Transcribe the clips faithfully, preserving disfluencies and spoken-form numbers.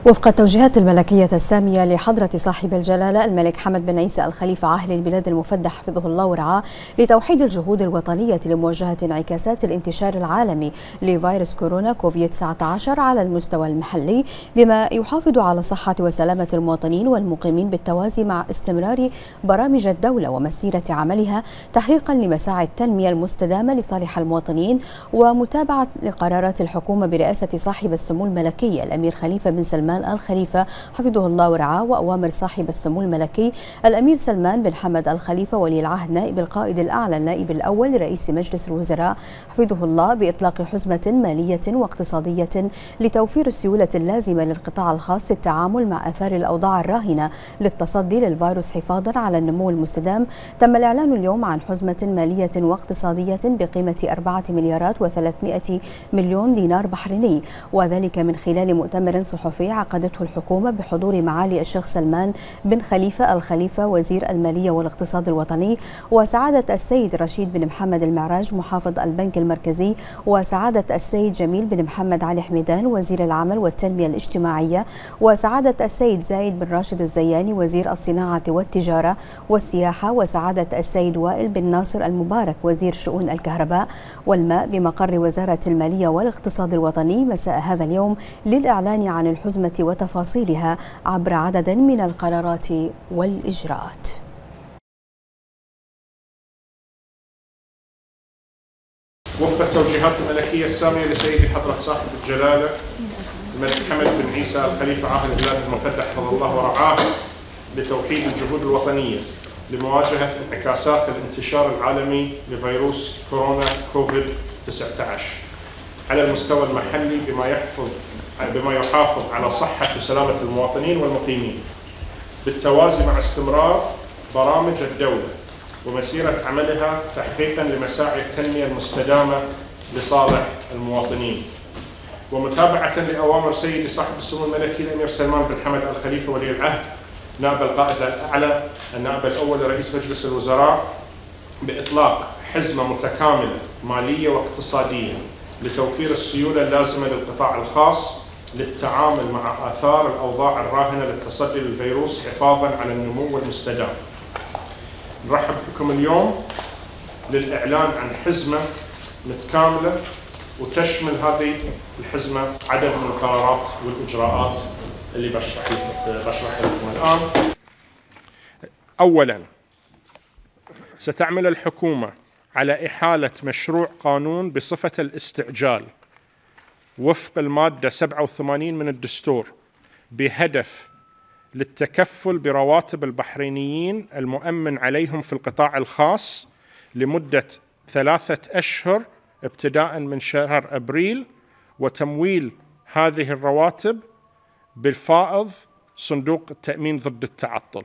وفق التوجيهات الملكية السامية لحضرة صاحب الجلالة الملك حمد بن عيسى الخليفة عاهل البلاد المفدى حفظه الله ورعاه لتوحيد الجهود الوطنية لمواجهة انعكاسات الانتشار العالمي لفيروس كورونا كوفيد تسعة عشر على المستوى المحلي، بما يحافظ على صحة وسلامة المواطنين والمقيمين بالتوازي مع استمرار برامج الدولة ومسيرة عملها تحقيقا لمساعي التنمية المستدامة لصالح المواطنين، ومتابعة لقرارات الحكومة برئاسة صاحب السمو الملكي الأمير خليفة بن سلمان الخليفة حفظه الله ورعاه، وأوامر صاحب السمو الملكي الأمير سلمان بن حمد الخليفة ولي العهد نائب القائد الأعلى النائب الأول لرئيس مجلس الوزراء حفظه الله بإطلاق حزمة مالية واقتصادية لتوفير السيولة اللازمة للقطاع الخاص للتعامل مع آثار الأوضاع الراهنة للتصدي للفيروس حفاظا على النمو المستدام. تم الإعلان اليوم عن حزمة مالية واقتصادية بقيمة أربعة مليارات وثلاثمائة مليون دينار بحريني، وذلك من خلال مؤتمر صحفي عقدته الحكومة بحضور معالي الشيخ سلمان بن خليفة الخليفة وزير المالية والاقتصاد الوطني، وسعادة السيد رشيد بن محمد المعراج محافظ البنك المركزي، وسعادة السيد جميل بن محمد علي حميدان وزير العمل والتنمية الاجتماعية، وسعادة السيد زايد بن راشد الزياني وزير الصناعة والتجارة والسياحة، وسعادة السيد وائل بن ناصر المبارك وزير شؤون الكهرباء والماء بمقر وزارة المالية والاقتصاد الوطني مساء هذا اليوم للإعلان عن الحزمة وتفاصيلها عبر عدد من القرارات والإجراءات. وفق التوجيهات الملكية السامية لسيدي حضرة صاحب الجلالة الملك حمد بن عيسى الخليفة عاهل البلاد المفدى حفظه الله ورعاه لتوحيد الجهود الوطنية لمواجهة انعكاسات الانتشار العالمي لفيروس كورونا كوفيد تسعة عشر على المستوى المحلي بما يحفظ بما يحافظ على صحة وسلامة المواطنين والمقيمين بالتوازي مع استمرار برامج الدولة ومسيرة عملها تحقيقا لمساعي التنمية المستدامة لصالح المواطنين، ومتابعة لأوامر سيدي صاحب السمو الملكي الأمير سلمان بن حمد الخليفة ولي العهد نائب القائد الأعلى النائب الأول لرئيس مجلس الوزراء بإطلاق حزمة متكاملة مالية واقتصادية لتوفير السيولة اللازمة للقطاع الخاص للتعامل مع آثار الأوضاع الراهنة للتصدي للفيروس حفاظاً على النمو المستدام. نرحب بكم اليوم للإعلان عن حزمة متكاملة وتشمل هذه الحزمة عدد من القرارات والإجراءات اللي بشرح بشرح لكم الآن. أولاً، ستعمل الحكومة على إحالة مشروع قانون بصفة الاستعجال وفق المادة سبعة وثمانين من الدستور بهدف للتكفل برواتب البحرينيين المؤمن عليهم في القطاع الخاص لمدة ثلاثة أشهر ابتداء من شهر أبريل، وتمويل هذه الرواتب بالفائض صندوق التأمين ضد التعطل.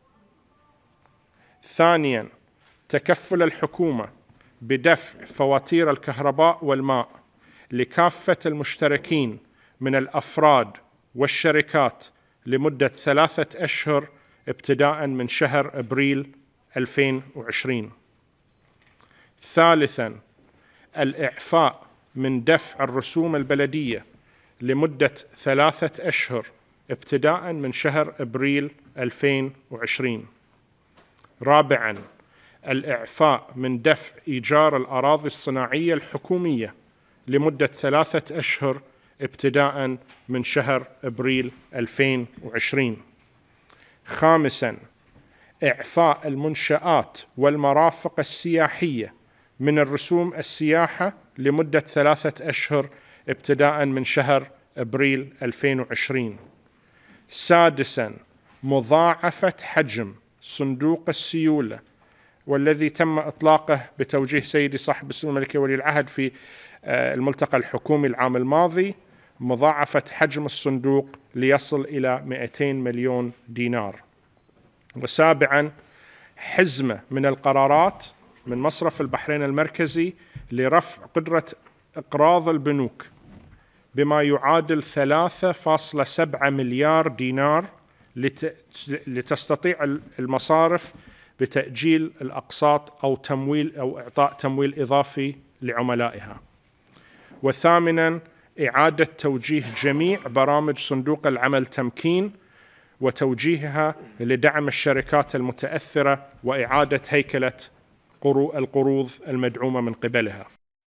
ثانياً، تكفل الحكومة بدفع فواتير الكهرباء والماء لكافة المشتركين من الأفراد والشركات لمدة ثلاثة أشهر ابتداء من شهر أبريل ألفين وعشرين. ثالثاً، الإعفاء من دفع الرسوم البلدية لمدة ثلاثة أشهر ابتداء من شهر أبريل ألفين وعشرين. رابعاً، الإعفاء من دفع إيجار الأراضي الصناعية الحكومية لمدة ثلاثة أشهر ابتداء من شهر أبريل ألفين وعشرين. خامساً، إعفاء المنشآت والمرافق السياحية من الرسوم السياحة لمدة ثلاثة أشهر ابتداء من شهر أبريل ألفين وعشرين. سادساً، مضاعفة حجم صندوق السيولة والذي تم إطلاقه بتوجيه سيدي صاحب السمو الملكي ولي العهد في الملتقى الحكومي العام الماضي، مضاعفة حجم الصندوق ليصل إلى مئتين مليون دينار. وسابعاً، حزمة من القرارات من مصرف البحرين المركزي لرفع قدرة إقراض البنوك بما يعادل ثلاثة فاصلة سبعة مليار دينار لتستطيع المصارف بتأجيل الأقساط أو تمويل أو إعطاء تمويل إضافي لعملائها. وثامناً، إعادة توجيه جميع برامج صندوق العمل تمكين وتوجيهها لدعم الشركات المتأثرة وإعادة هيكلة القروض المدعومة من قبلها.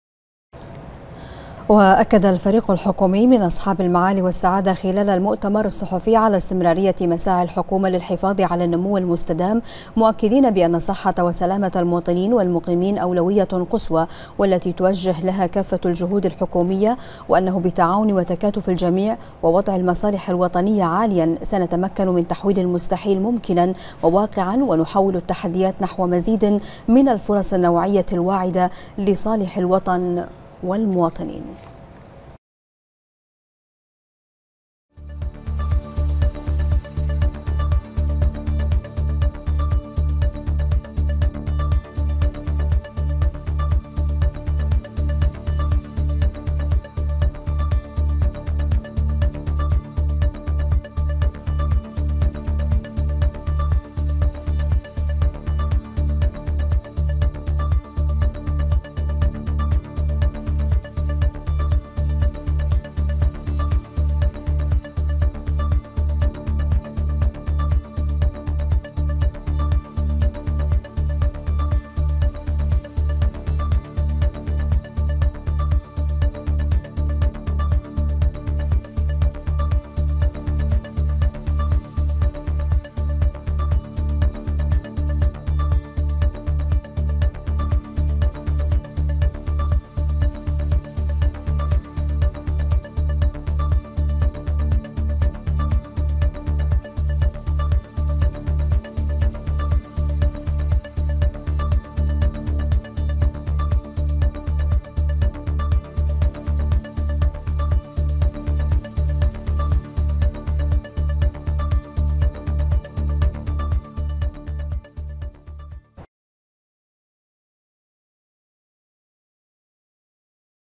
وأكد الفريق الحكومي من أصحاب المعالي والسعادة خلال المؤتمر الصحفي على استمرارية مساعي الحكومة للحفاظ على النمو المستدام، مؤكدين بأن صحة وسلامة المواطنين والمقيمين أولوية قصوى والتي توجه لها كافة الجهود الحكومية، وأنه بتعاون وتكاتف الجميع ووضع المصالح الوطنية عاليا سنتمكن من تحويل المستحيل ممكنا وواقعا، ونحول التحديات نحو مزيد من الفرص النوعية الواعدة لصالح الوطن والمواطنين.